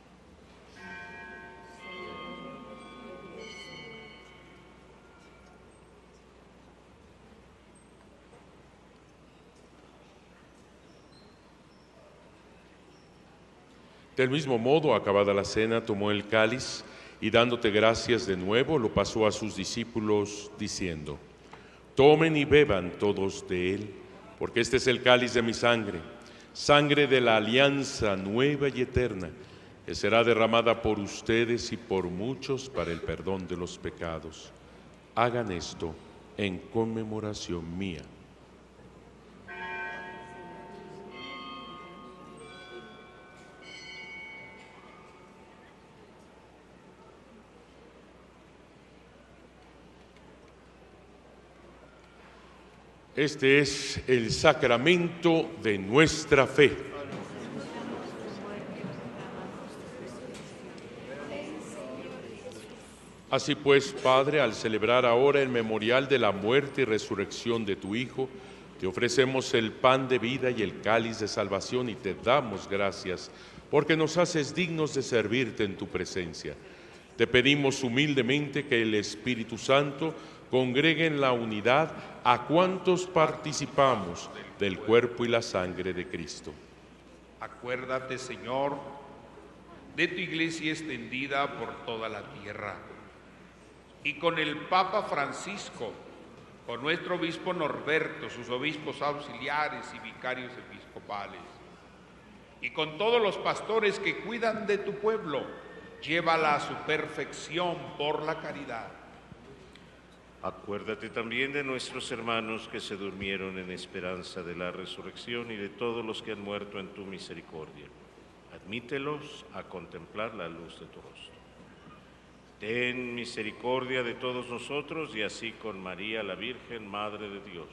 Del mismo modo, acabada la cena, tomó el cáliz y dándote gracias de nuevo, lo pasó a sus discípulos diciendo: tomen y beban todos de él, porque este es el cáliz de mi sangre, sangre de la alianza nueva y eterna, que será derramada por ustedes y por muchos para el perdón de los pecados. Hagan esto en conmemoración mía. Este es el sacramento de nuestra fe. Así pues, Padre, al celebrar ahora el memorial de la muerte y resurrección de tu Hijo, te ofrecemos el pan de vida y el cáliz de salvación y te damos gracias porque nos haces dignos de servirte en tu presencia. Te pedimos humildemente que el Espíritu Santo congregue en la unidad a cuantos participamos del cuerpo y la sangre de Cristo. Acuérdate, Señor, de tu iglesia extendida por toda la tierra, y con el Papa Francisco, con nuestro obispo Norberto, sus obispos auxiliares y vicarios episcopales, y con todos los pastores que cuidan de tu pueblo, llévala a su perfección por la caridad. Acuérdate también de nuestros hermanos que se durmieron en esperanza de la resurrección y de todos los que han muerto en tu misericordia. Admítelos a contemplar la luz de tu rostro. Ten misericordia de todos nosotros y así con María la Virgen, Madre de Dios,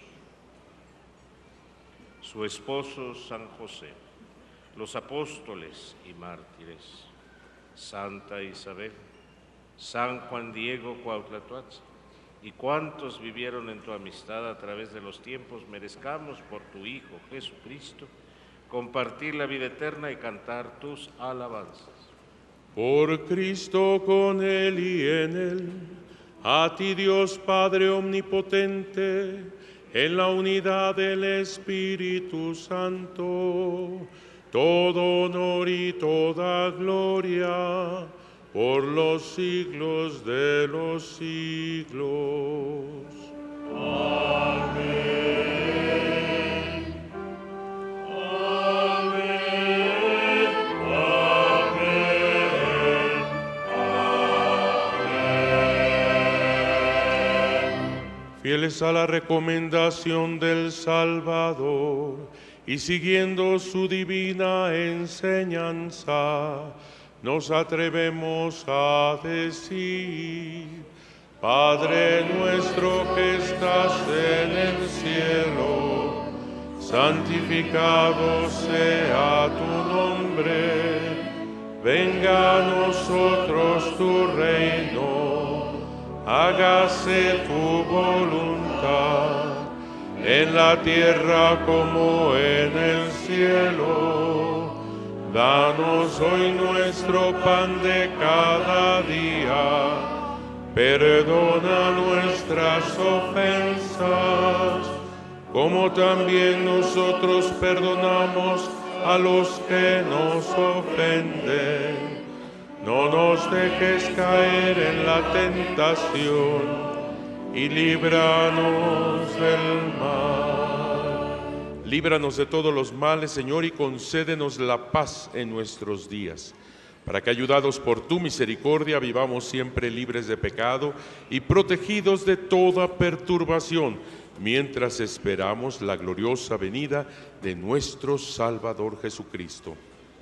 su esposo San José, los apóstoles y mártires, Santa Isabel, San Juan Diego Cuauhtlatoatzin, y cuantos vivieron en tu amistad a través de los tiempos, merezcamos por tu Hijo Jesucristo compartir la vida eterna y cantar tus alabanzas. Por Cristo, con Él y en Él, a ti Dios Padre Omnipotente, en la unidad del Espíritu Santo, todo honor y toda gloria, por los siglos de los siglos. Amén. Fieles a la recomendación del Salvador y siguiendo su divina enseñanza, nos atrevemos a decir: Padre nuestro que estás en el cielo, santificado sea tu nombre, venga a nosotros tu reino. Hágase tu voluntad, en la tierra como en el cielo. Danos hoy nuestro pan de cada día, perdona nuestras ofensas, como también nosotros perdonamos a los que nos ofenden. No nos dejes caer en la tentación y líbranos del mal. Líbranos de todos los males, Señor, y concédenos la paz en nuestros días, para que, ayudados por tu misericordia, vivamos siempre libres de pecado y protegidos de toda perturbación, mientras esperamos la gloriosa venida de nuestro Salvador Jesucristo.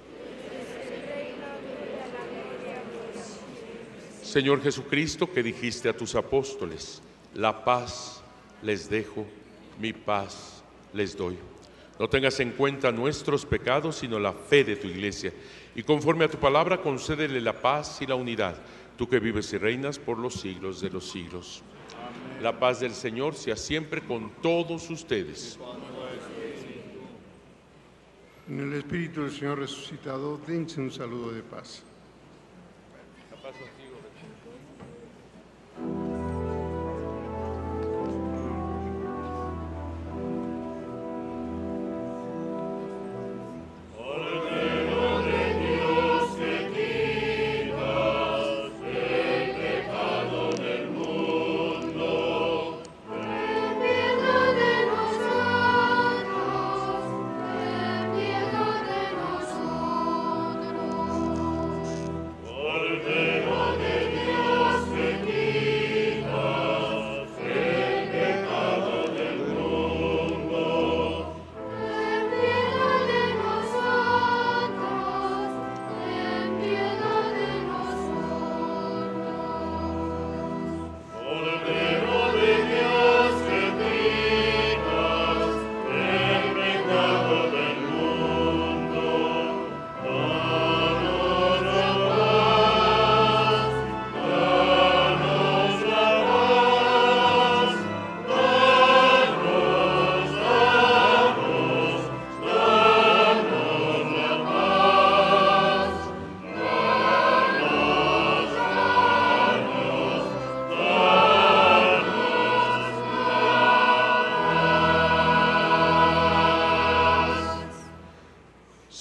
Señor Jesucristo, que dijiste a tus apóstoles: la paz les dejo, mi paz les doy. No tengas en cuenta nuestros pecados, sino la fe de tu iglesia. Y conforme a tu palabra, concédele la paz y la unidad, tú que vives y reinas por los siglos de los siglos. Amén. La paz del Señor sea siempre con todos ustedes. En el Espíritu del Señor resucitado, dense un saludo de paz. La paz contigo. Cordero de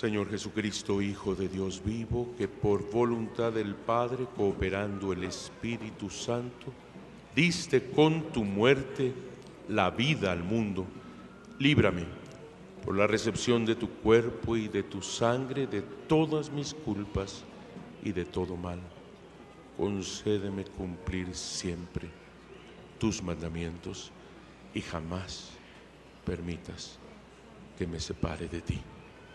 Señor Jesucristo, Hijo de Dios vivo, que por voluntad del Padre, cooperando el Espíritu Santo, diste con tu muerte la vida al mundo, líbrame por la recepción de tu cuerpo y de tu sangre de todas mis culpas y de todo mal. Concédeme cumplir siempre tus mandamientos y jamás permitas que me separe de ti.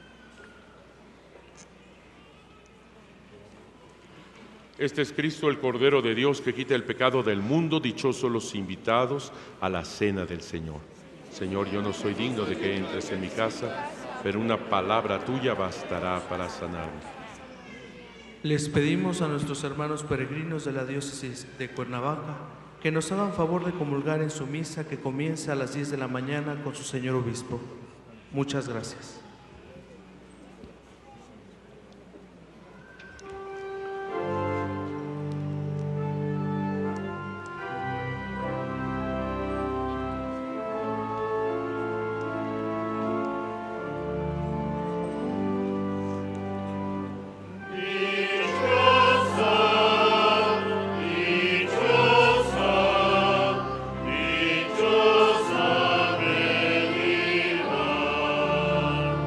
Este es Cristo, el Cordero de Dios, que quita el pecado del mundo. Dichosos los invitados a la cena del Señor. Señor, yo no soy digno de que entres en mi casa, pero una palabra tuya bastará para sanarme. Les pedimos a nuestros hermanos peregrinos de la diócesis de Cuernavaca que nos hagan favor de comulgar en su misa, que comienza a las diez de la mañana con su señor obispo. Muchas gracias. Dichosa, dichosa, dichosa,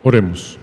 Oremos.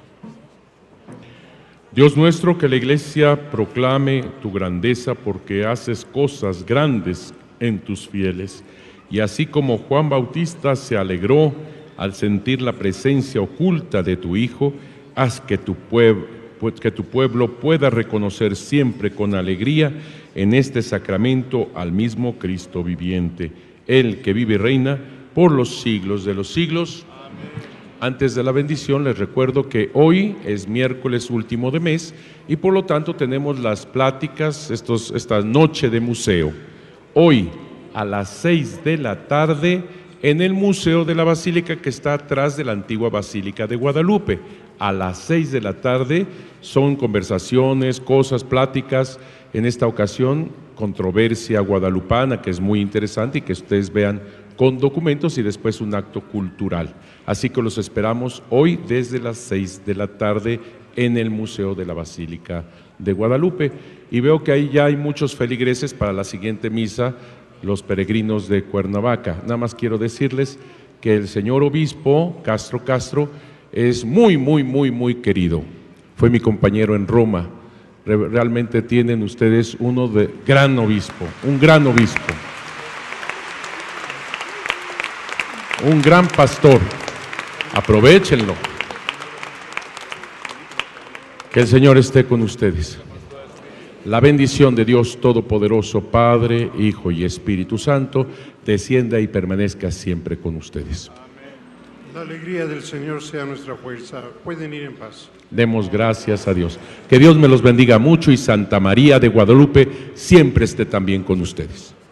Dios nuestro, que la Iglesia proclame tu grandeza porque haces cosas grandes en tus fieles. Y así como Juan Bautista se alegró al sentir la presencia oculta de tu Hijo, haz que tu, pueblo, que tu pueblo pueda reconocer siempre con alegría en este sacramento al mismo Cristo viviente, Él que vive y reina por los siglos de los siglos. Amén. Antes de la bendición les recuerdo que hoy es miércoles último de mes y por lo tanto tenemos las pláticas, estos, esta noche de museo. Hoy a las seis de la tarde en el Museo de la Basílica que está atrás de la antigua Basílica de Guadalupe. A las seis de la tarde son conversaciones, cosas, pláticas. En esta ocasión, controversia guadalupana, que es muy interesante y que ustedes vean con documentos, y después un acto cultural. Así que los esperamos hoy desde las seis de la tarde en el Museo de la Basílica de Guadalupe. Y veo que ahí ya hay muchos feligreses para la siguiente misa, los peregrinos de Cuernavaca. Nada más quiero decirles que el señor obispo Castro Castro es muy, muy, muy, muy querido. Fue mi compañero en Roma. Realmente tienen ustedes uno de gran obispo, un gran obispo. Un gran pastor, aprovéchenlo. Que el Señor esté con ustedes. La bendición de Dios Todopoderoso, Padre, Hijo y Espíritu Santo, descienda y permanezca siempre con ustedes. La alegría del Señor sea nuestra fuerza. Pueden ir en paz. Demos gracias a Dios. Que Dios me los bendiga mucho y Santa María de Guadalupe siempre esté también con ustedes.